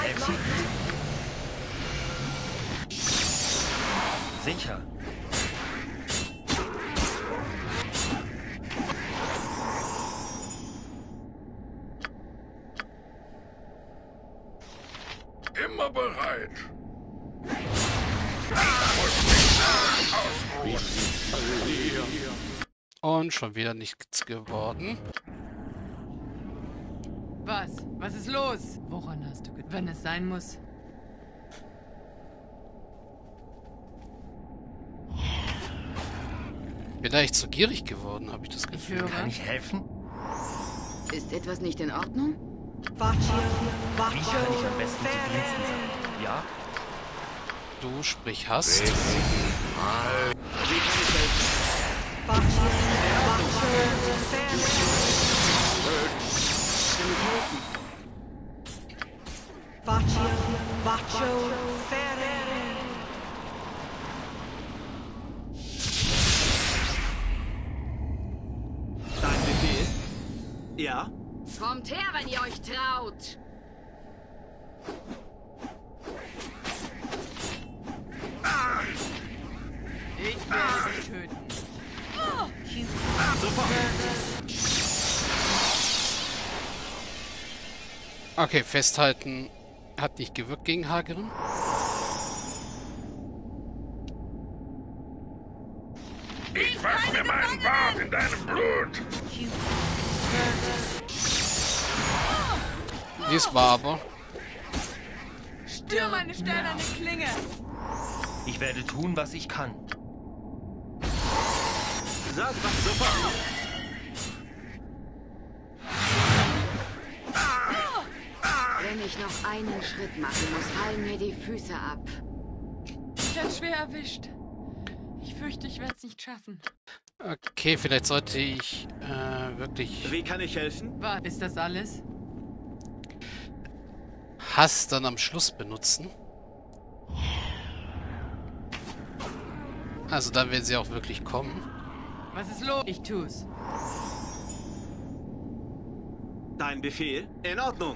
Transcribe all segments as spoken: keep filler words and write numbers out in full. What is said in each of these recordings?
helfen? Sicher. Immer bereit. Und schon wieder nichts geworden. Was? Was ist los? Woran hast du gedacht? Wenn es sein muss. Bin da echt so gierig geworden, habe ich das Ich Gefühl. höre. Kann ich helfen? Ist etwas nicht in Ordnung? Wie kann ich am besten zu Diensten sein? Ja? Du sprich hast. Dein Befehl? Ja? Kommt her, wenn ihr euch traut! Ich werde dich töten. Okay, festhalten hat nicht gewirkt gegen Hagerin. Ich wasch mir meinen Bart in deinem Blut. Diesmal aber. Stürm meine steinerne Klinge. Ich werde tun, was ich kann. Sag was sofort! Wenn ich noch einen Schritt machen muss, fallen mir die Füße ab. Ich werde schwer erwischt. Ich fürchte, ich werde es nicht schaffen. Okay, vielleicht sollte ich äh, wirklich Wie kann ich helfen? Was? Ist das alles? Hass dann am Schluss benutzen. Also dann, wenn sie auch wirklich kommen. Was ist los? Ich tu's. Dein Befehl? In Ordnung.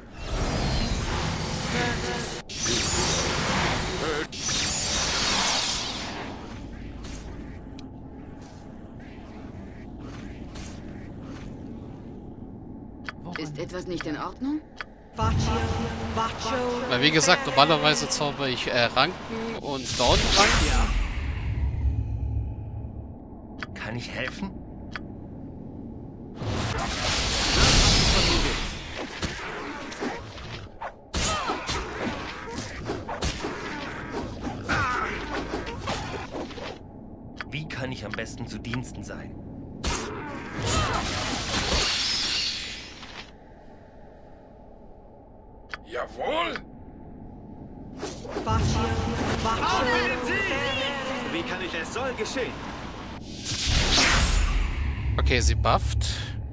Ist etwas nicht in Ordnung? Weil wie gesagt, normalerweise zauber ich äh, Ranken und Dornenrank. Ja. Kann ich helfen? Wie kann ich am besten zu Diensten sein? Jawohl. Wie kann ich es soll geschehen? Okay, sie bufft.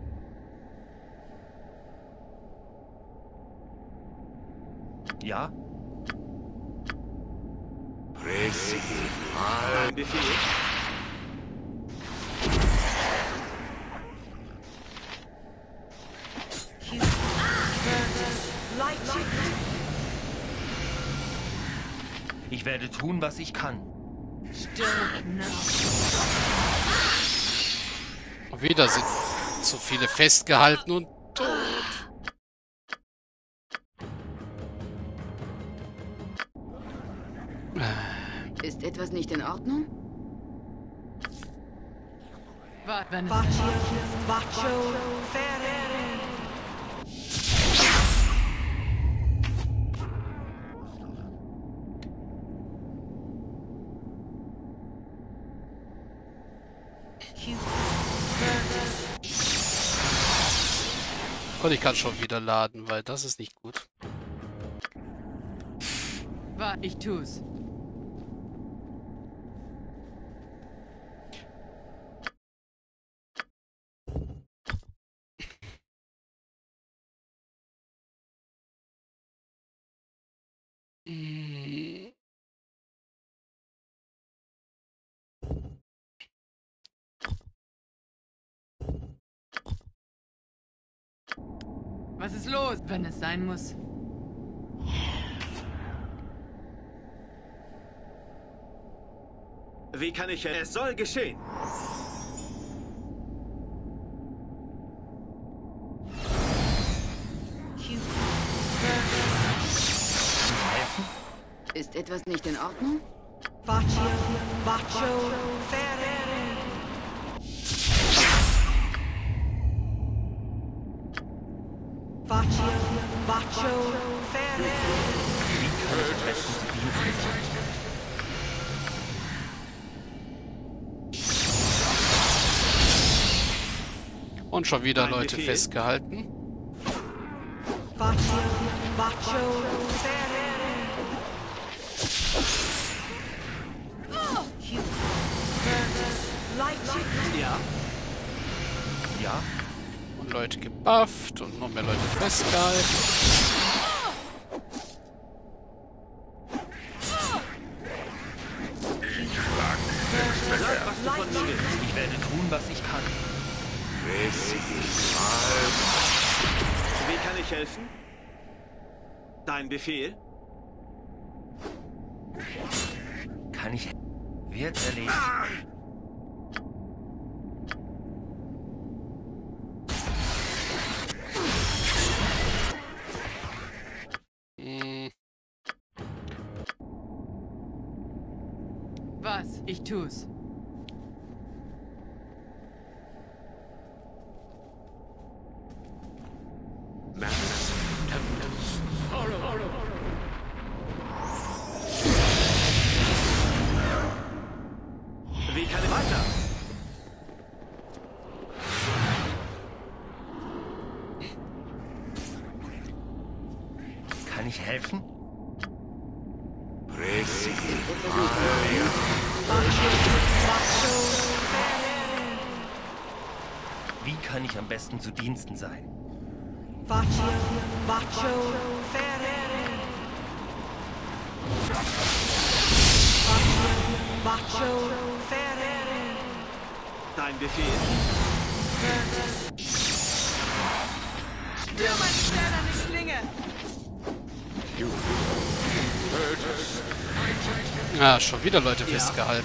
Ja? Dein Befehl? Ich werde tun, was ich kann. Stirb nach. Und wieder sind zu viele festgehalten und tot. Ist etwas nicht in Ordnung? Was? Wenn es sein Und ich kann schon wieder laden, weil das ist nicht gut. Was? Ich tu's. Mm. Was ist los? Wenn es sein muss. Wie kann ich... Es soll geschehen. Ist etwas nicht in Ordnung? Und schon wieder Ein Leute Befehl. festgehalten. Ja. Ja? Und Leute gebufft und noch mehr Leute festgehalten. Sag, was du von mir willst. Ich werde tun, was ich kann. Wie kann ich helfen? Dein Befehl? Kann ich... Wird erledigt. Hm, Was? Ich tu's. Wie kann ich weiter? Kann ich helfen? Wie kann ich am besten zu Diensten sein? Dein Befehl? Spür meine steinerne Klinge! ja, schon wieder Leute Ja. festgehalten.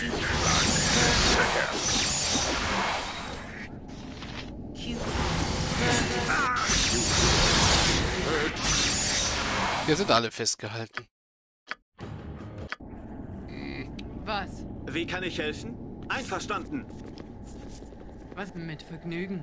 Hier sind alle festgehalten. Was? Wie kann ich helfen? Einverstanden. Was mit Vergnügen?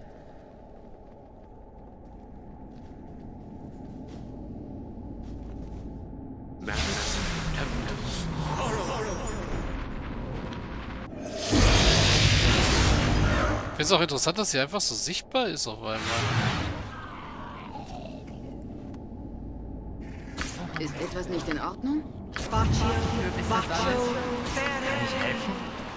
Ich finde es auch interessant, dass sie einfach so sichtbar ist auf einmal. Ist etwas nicht in Ordnung? Ist das alles? Kann ich helfen?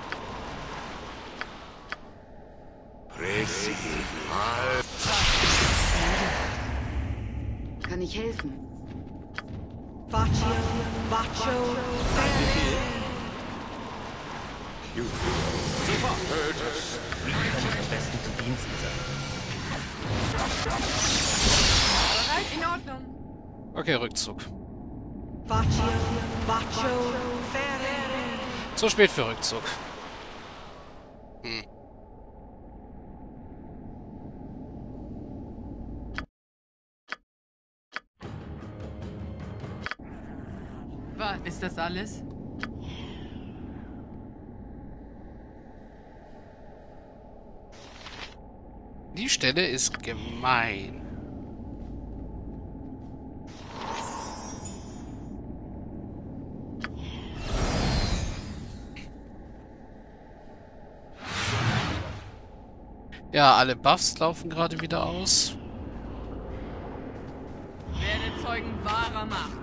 Kann ich helfen? Dein Befehl? Sofort. Wie kann ich am besten zu Diensten sein? Bereit? In Ordnung. Okay, Rückzug. Zu spät für Rückzug. Hm. Was? Ist das alles? Die Stelle ist gemein. Ja, alle Buffs laufen gerade wieder aus. Werde Zeugen wahrer Macht.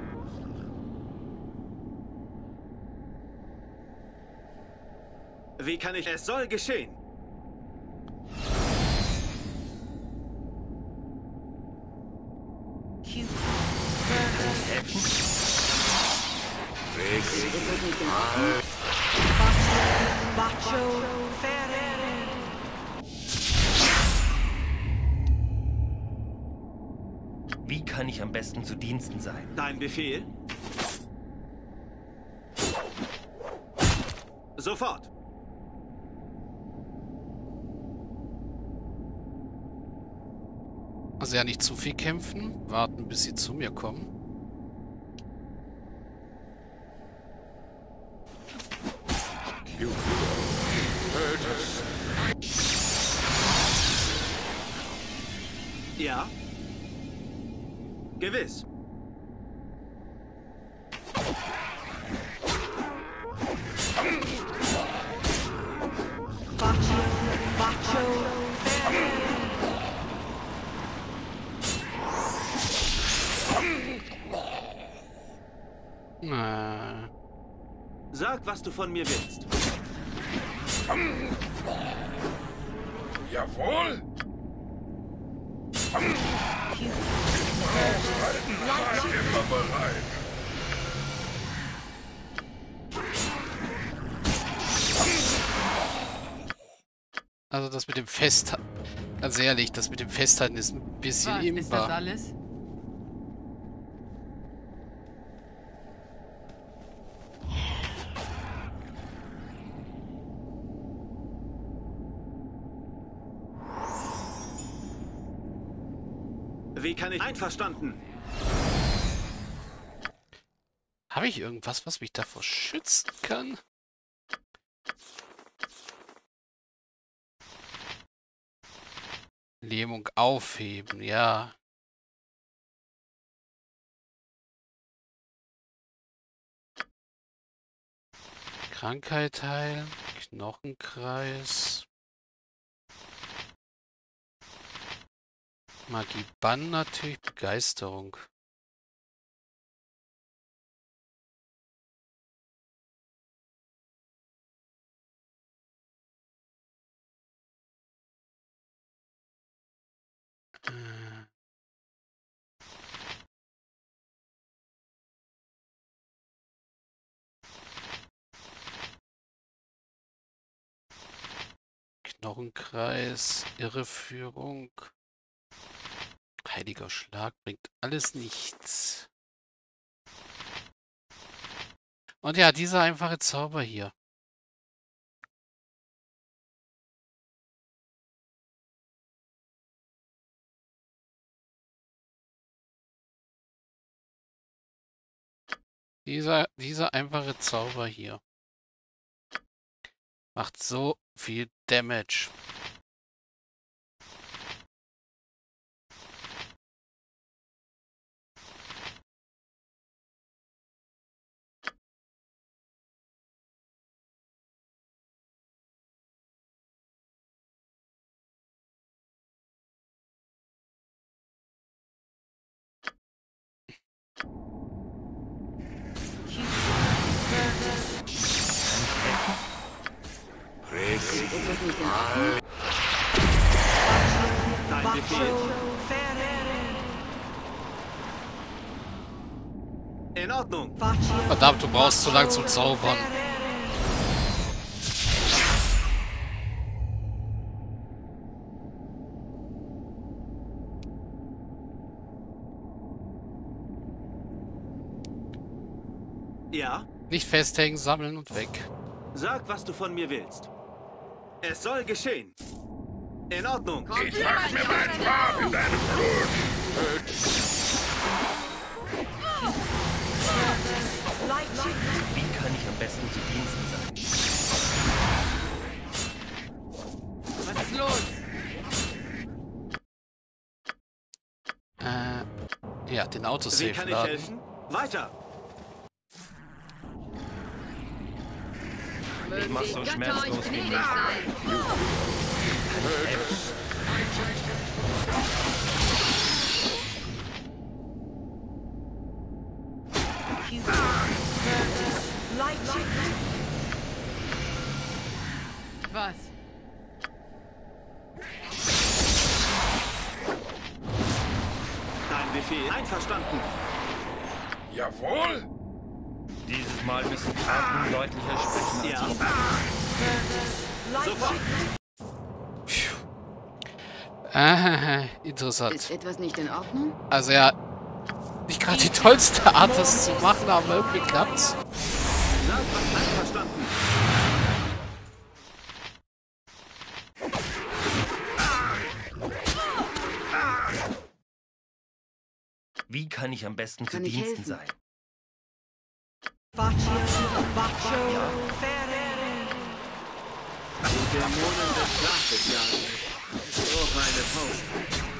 Wie kann ich... Es soll geschehen. Helfen? Ist etwas nicht in Ordnung? Wie kann ich am besten zu Diensten sein? Sofort. Also ja, nicht zu viel kämpfen. Warten, bis sie zu mir kommen. Ja. Gewiss. Äh, Sag, was du von mir willst. Jawohl. Aushalten war immer bereit. also das mit dem Festhalten, ganz ehrlich, das mit dem Festhalten ist ein bisschen Was, ist das imbar. alles? Wie kann ich... Einverstanden. Habe ich irgendwas, was mich davor schützen kann? Lähmung aufheben, ja. Krankheit heilen, Knochenkreis. Magie Bann natürlich, Begeisterung. Äh. Knochenkreis, Irreführung. Heiliger Schlag bringt alles nichts. Und ja, dieser einfache Zauber hier. Dieser, dieser einfache Zauber hier. Macht so viel Damage. Dein Befehl. In Ordnung. Verdammt, du brauchst zu lang zum Zaubern. Ja. Nicht festhängen, sammeln und weg. Sag, was du von mir willst. Es soll geschehen. In Ordnung. Ich wachs mir meinen Bart in deinem Blut. Wie kann ich am besten zu Diensten sein? Was ist los? Äh, ja, den Wie Autosave kann ich laden. helfen? Weiter. Ich mach so schmerzlos wie möglich. Was? Dein Befehl. Einverstanden. Jawohl. Dieses Mal müssen Karten deutlicher sprechen Ja. als ich. Sofort. Ah, interessant. Ist etwas nicht in Ordnung? Also ja, nicht gerade die tollste Art, das zu machen, aber irgendwie klappt's. Sag, was einverstanden. Wie kann ich am besten zu Kann ich Diensten helfen? sein? Die Dämonen des Schlafes jagen. So eine Faust.